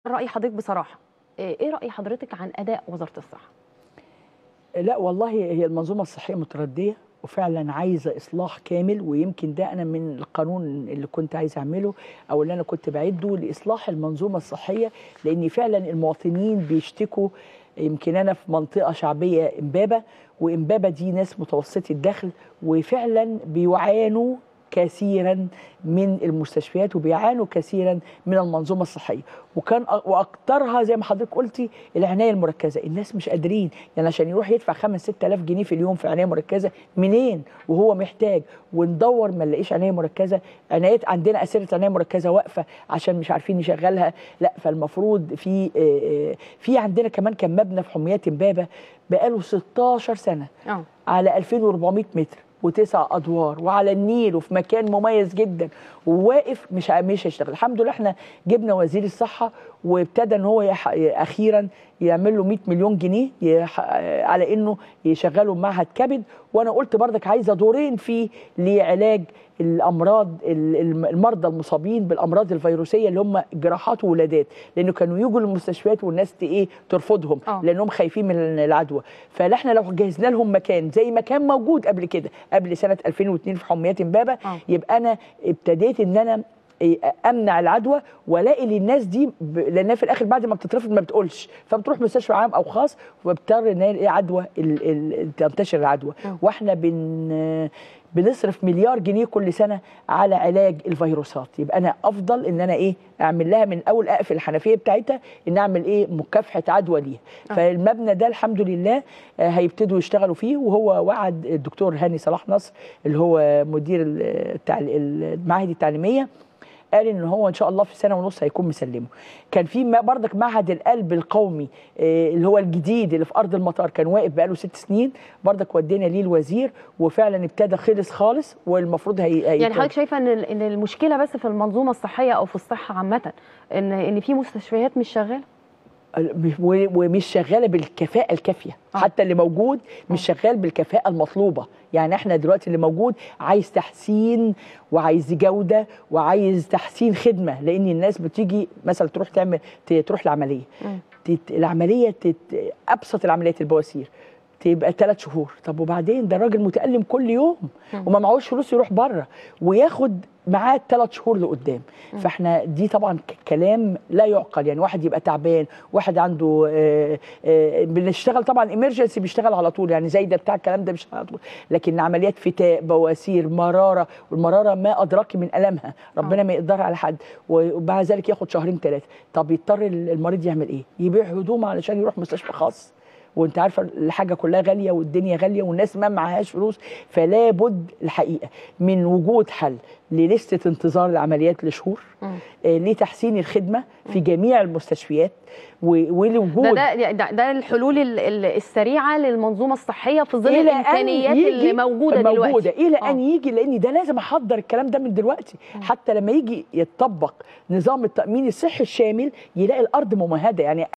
رأي حضرتك بصراحة، إيه رأي حضرتك عن أداء وزارة الصحة؟ لا والله هي المنظومة الصحية متردية وفعلا عايزة إصلاح كامل، ويمكن ده أنا من القانون اللي كنت عايز أعمله أو اللي أنا كنت بعده لإصلاح المنظومة الصحية، لأن فعلا المواطنين بيشتكوا. يمكن أنا في منطقة شعبية إمبابة، وإمبابة دي ناس متوسطي الدخل، وفعلا بيعانوا كثيرا من المستشفيات وبيعانوا كثيرا من المنظومه الصحيه، واكثرها زي ما حضرتك قلتي العنايه المركزه. الناس مش قادرين، يعني عشان يروح يدفع 5-6000 جنيه في اليوم في عنايه مركزه منين وهو محتاج، وندور ما نلاقيش عنايه مركزه. عنايات عندنا اسره عنايه مركزه واقفه عشان مش عارفين نشغلها. لا، فالمفروض في عندنا كمان كان مبنى في حميات امبابه بقاله 16 سنه على 2400 متر و9 ادوار وعلى النيل وفي مكان مميز جدا وواقف مش هيشتغل. الحمد لله احنا جبنا وزير الصحه وابتدى ان هو اخيرا يعمل له 100 مليون جنيه على انه يشغله معهد كبد. وانا قلت بردك عايزه دورين فيه لعلاج المرضى المصابين بالامراض الفيروسيه اللي هم جراحات وولادات، لانه كانوا يجوا للمستشفيات والناس ترفضهم لانهم خايفين من العدوى. فاحنا لو جهزنا لهم مكان زي ما كان موجود قبل كده قبل سنه 2002 في حميات امبابه، يبقى انا ابتديت ان انا امنع العدوى والاقي للناس دي لانها في الاخر بعد ما بتترفض ما بتقولش، فبتروح مستشفى عام او خاص وبتضطر ان هي عدوى تنتشر العدوى. واحنا بنصرف مليار جنيه كل سنه على علاج الفيروسات. يبقى انا افضل ان انا اعمل لها من اول اقفل الحنفيه بتاعتها ان اعمل مكافحه عدوى ليها. فالمبنى ده الحمد لله هيبتدوا يشتغلوا فيه، وهو وعد الدكتور هاني صلاح نصر اللي هو مدير المعاهد التعليميه، قال ان هو ان شاء الله في سنه ونص هيكون مسلمه. كان في بردك معهد القلب القومي اللي هو الجديد اللي في ارض المطار، كان واقف بقاله 6 سنين، بردك ودينا ليه الوزير وفعلا ابتدى خلص خالص، والمفروض يعني حضرتك شايفه ان المشكله بس في المنظومه الصحيه او في الصحه عامه، ان في مستشفيات مش شغاله ومش شغاله بالكفاءه الكافيه. حتى اللي موجود مش شغال بالكفاءه المطلوبه. يعني احنا دلوقتي اللي موجود عايز تحسين وعايز جوده وعايز تحسين خدمه، لان الناس بتيجي مثلا تروح العمليه، العمليه ابسط العمليات البواسير تبقى 3 شهور. طب وبعدين ده الراجل متألم كل يوم وما معهوش فلوس يروح بره وياخد معاه 3 شهور لقدام. فاحنا دي طبعا كلام لا يعقل. يعني واحد يبقى تعبان، واحد عنده بنشتغل طبعا امرجنسي بيشتغل على طول، يعني زي ده بتاع الكلام ده بيشتغل على طول، لكن عمليات فتاء بواسير مراره، والمراره ما ادراك من المها، ربنا ما يقدر على حد، وبعد ذلك ياخد 2-3. طب يضطر المريض يعمل ايه؟ يبيع هدومه علشان يروح مستشفى خاص، وانت عارفه الحاجه كلها غاليه والدنيا غاليه والناس ما معهاش فلوس. فلا بد الحقيقه من وجود حل لليسته انتظار العمليات لشهور، لتحسين الخدمه في جميع المستشفيات، ولوجود ده الحلول السريعه للمنظومه الصحيه في ظل الامكانيات اللي موجوده دلوقتي الى ان يجي، لان ده لازم احضر الكلام ده من دلوقتي حتى لما يجي يتطبق نظام التامين الصحي الشامل يلاقي الارض ممهده. يعني